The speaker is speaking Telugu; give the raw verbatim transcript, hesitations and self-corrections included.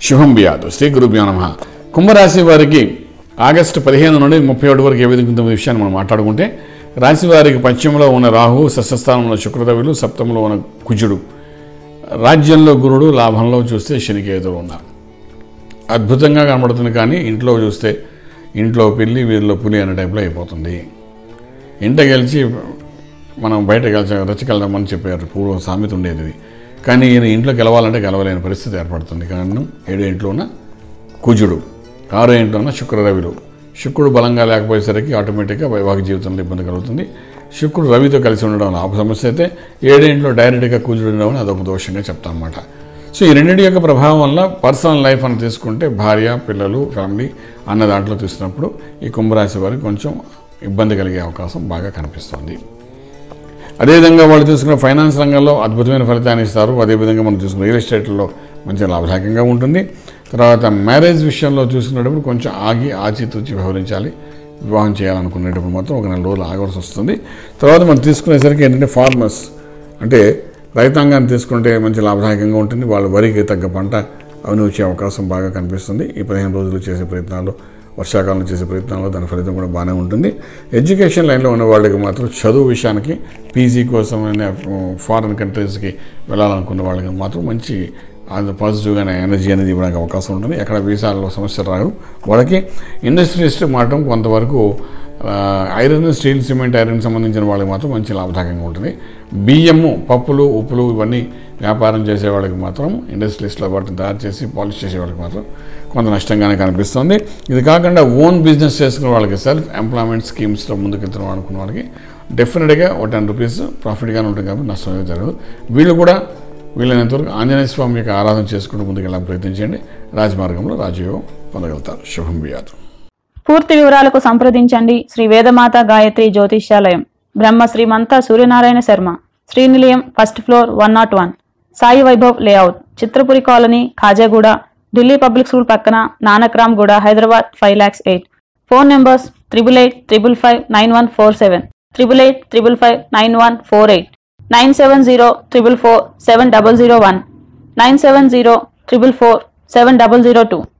శుభం బియాదు శ్రీ గురుభ్యో నమః. కుంభరాశి వారికి ఆగస్టు పదిహేను నుండి ముప్పై ఒకటి వరకు ఏ విధంగా ఉందో విషయాన్ని మనం మాట్లాడుకుంటే, రాశి వారికి పశ్చిమలో ఉన్న రాహు, షష్ఠస్థానంలో శుక్రరవులు, సప్తమంలో ఉన్న కుజుడు, రాజ్యంలో గురుడు, లాభంలో చూస్తే శనికేతులు ఉన్నారు. అద్భుతంగా కనబడుతుంది. కానీ ఇంట్లో చూస్తే ఇంట్లో పిల్లి వీరిలో పులి అనే టైప్లో అయిపోతుంది. ఇంట గెలిచి మనం బయట గెలిచ రచ్చగలమని చెప్పారు, పూర్వం సామెత ఉండేది. కానీ ఈయన ఇంట్లో గెలవాలంటే గెలవలేని పరిస్థితి ఏర్పడుతుంది. కారణం ఏడో ఇంట్లో ఉన్న కుజుడు, ఆరో ఇంట్లో ఉన్న శుక్రరవిలు. శుక్రుడు బలంగా లేకపోయేసరికి ఆటోమేటిక్గా వైవాహిక జీవితంలో ఇబ్బంది కలుగుతుంది. శుక్రుడు రవితో కలిసి ఉండడం లాభ సమస్య అయితే, ఏడో ఇంట్లో డైరెక్ట్గా కుజుడు ఉండడం అదొక దోషంగా చెప్తాం అన్నమాట. సో ఈ రెండింటి యొక్క ప్రభావం వల్ల పర్సనల్ లైఫ్ అని తీసుకుంటే భార్య, పిల్లలు, ఫ్యామిలీ అన్న దాంట్లో తీసుకున్నప్పుడు ఈ కుంభరాశి వారికి కొంచెం ఇబ్బంది కలిగే అవకాశం బాగా కనిపిస్తుంది. అదేవిధంగా వాళ్ళు తీసుకున్న ఫైనాన్స్ రంగంలో అద్భుతమైన ఫలితాన్ని ఇస్తారు. అదేవిధంగా మనం చూసుకున్న రియల్ ఎస్టేట్లో మంచి లాభదాయకంగా ఉంటుంది. తర్వాత మ్యారేజ్ విషయంలో చూసుకునేటప్పుడు కొంచెం ఆగి ఆచితూచి వ్యవహరించాలి. వివాహం చేయాలనుకునేటప్పుడు మాత్రం ఒక నెల రోజులు ఆగవలసి వస్తుంది. తర్వాత మనం తీసుకునేసరికి ఏంటంటే ఫార్మర్స్ అంటే రైతాంగాన్ని తీసుకుంటే మంచి లాభదాయకంగా ఉంటుంది. వాళ్ళ వరికి తగ్గ పంట అవన్నీ వచ్చే అవకాశం బాగా కనిపిస్తుంది. ఈ పదిహేను రోజులు చేసే ప్రయత్నాలు, వర్షాకాలంలో చేసే ప్రయత్నాల్లో దాని ఫలితం కూడా బాగానే ఉంటుంది. ఎడ్యుకేషన్ లైన్లో ఉన్న వాళ్ళకి మాత్రం చదువు విషయానికి పీజీ కోసం ఫారిన్ కంట్రీస్కి వెళ్ళాలనుకున్న వాళ్ళకి మాత్రం మంచి పాజిటివ్గానే ఎనర్జీ అనేది ఇవ్వడానికి అవకాశం ఉంటుంది. ఎక్కడ వీసాల్లో సమస్యలు రావు. వాళ్ళకి ఇండస్ట్రియలిస్ట్ మాత్రం కొంతవరకు ఐరన్, స్టీల్, సిమెంట్, ఐరన్ సంబంధించిన వాళ్ళకి మాత్రం మంచి లాభదాయకంగా ఉంటుంది. బియ్యము, పప్పులు, ఉప్పులు ఇవన్నీ వ్యాపారం చేసే వాళ్ళకి మాత్రం ఇండస్ట్రియలిస్ట్లో వాటిని తయారు చేసి పాలిష్ చేసే వాళ్ళకి మాత్రం కొంత నష్టంగానే కనిపిస్తుంది. ఇది కాకుండా ఓన్ బిజినెస్ చేసుకునే వాళ్ళకి, సెల్ఫ్ ఎంప్లాయ్మెంట్ స్కీమ్స్లో ముందుకెళ్తున్నాం అనుకున్న వాళ్ళకి డెఫినెట్గా ఒక టెన్ రూపీస్ ప్రాఫిట్గానే ఉంటుంది. కాబట్టి నష్టం అనేది జరగదు. వీళ్ళు కూడా వీళ్ళైనంతవరకు ఆంజనేయ స్వామి యొక్క ఆరాధన చేసుకుంటూ ముందుకెళ్ళాలని ప్రయత్నించండి. రాజమార్గంలో రాజయోగం పొందగలుగుతారు. శుభం బియాదు. పూర్తి వివరాలకు సంప్రదించండి Shri Vedamata Gayatri Jyotishyalayam, Brahma Srimantha Suryanarayana Sharma, Srinilayam, first floor, one not one, Sai Vaibhav layout, Chitrapuri colony, Khajaguda, Delhi public school పక్కన, Nanakram Guda, Hyderabad five lakhs eight. Phone numbers triple eight triple five nine one four seven, triple eight triple five nine one four eight, nine seven zero triple four seven double zero one, nine seven zero triple four seven double zero two.